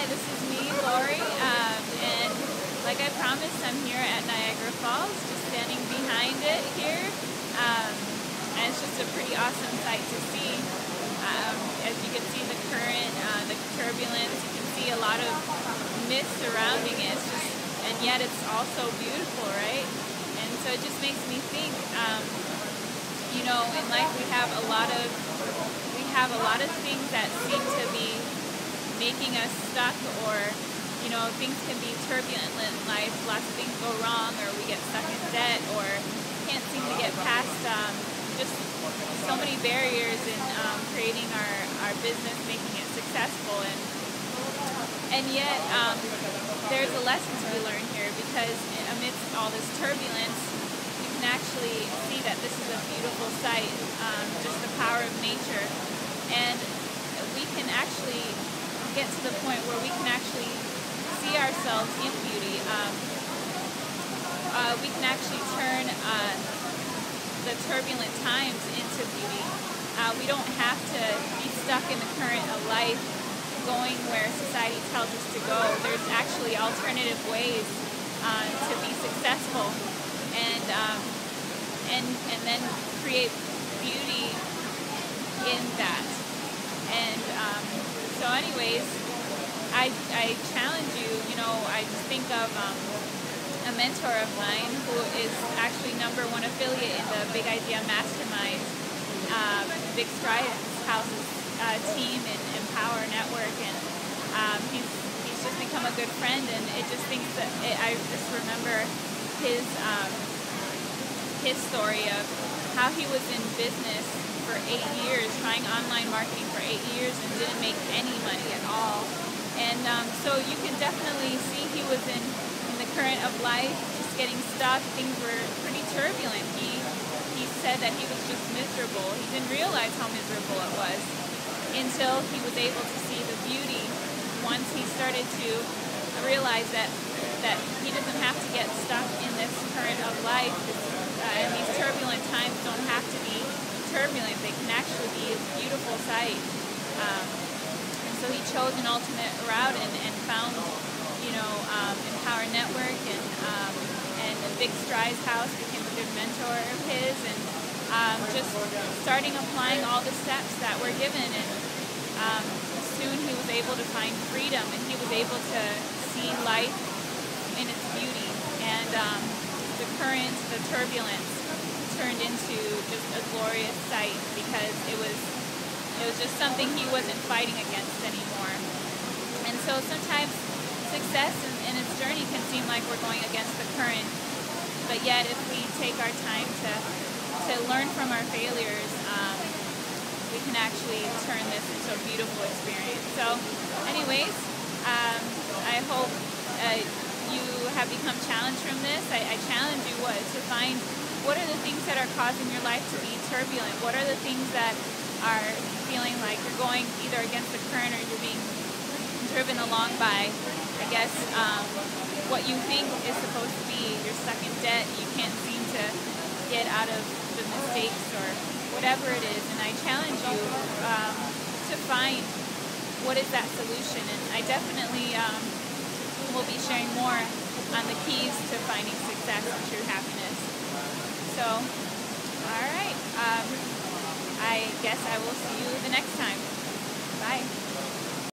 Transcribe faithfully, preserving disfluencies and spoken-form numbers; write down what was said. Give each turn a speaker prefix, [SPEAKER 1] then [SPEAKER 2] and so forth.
[SPEAKER 1] this is me, Lori, um, and like I promised, I'm here at Niagara Falls, just standing behind it here, um, and it's just a pretty awesome sight to see. Um, as you can see the current, uh, the turbulence, you can see a lot of mist surrounding it, it's just, and yet it's also beautiful, right? And so it just makes me think, um, you know, in life we have a lot of, we have a lot of things that seem to be making us stuck, or, you know, things can be turbulent in life, lots of things go wrong, or we get stuck in debt, or can't seem to get past um, just so many barriers in um, creating our, our business, making it successful, and and yet um, there's a lesson to be learned here, because amidst all this turbulence, you can actually see that this is a beautiful sight, um, just the power of nature, and we can actually get to the point where we can actually see ourselves in beauty. Um, uh, we can actually turn uh, the turbulent times into beauty. Uh, we don't have to be stuck in the current of life, going where society tells us to go. There's actually alternative ways uh, to be successful, and um, and and then create beauty in that. And um, so anyways, I, I challenge you, you know, I just think of um, a mentor of mine who is actually number one affiliate in the Big Idea Mastermind, uh, Big Strides House's uh, team and Empower Network, and um, he's, he's just become a good friend, and it just thinks that, it, I just remember his, um, his story of how he was in business for eight years, trying online marketing for eight years and didn't make any money at all. And um, so you can definitely see he was in, in the current of life, just getting stuck. Things were pretty turbulent. He, he said that he was just miserable. He didn't realize how miserable it was until he was able to see the beauty once he started to realize that, that he doesn't have to get stuck in this current of life. Uh, and these turbulent times don't have to be turbulent. They can actually be a beautiful sight. Um, and so he chose an alternate route and, and found, you know, um, Empower Network, and um, and the Big Strides House became a good mentor of his, and um, just starting applying all the steps that were given, and um, soon he was able to find freedom, and he was able to see life in its beauty, and um, the current, the turbulence turned into just a glorious sight, because it was it was just something he wasn't fighting against anymore. And so sometimes success in, in its journey can seem like we're going against the current, but yet if we take our time to to learn from our failures, um, we can actually turn this into a beautiful experience. So anyways, um, I hope uh, you have become challenged from this. I, I challenge you what to find what are the things that are causing your life to be turbulent? What are the things that are feeling like you're going either against the current, or you're being driven along by, I guess, um, what you think is supposed to be? You're stuck in debt, you can't seem to get out of the mistakes or whatever it is. And I challenge you um, to find what is that solution. And I definitely um, will be sharing more on the keys to finding success and true happiness. So, all right, um, I guess I will see you the next time. Bye.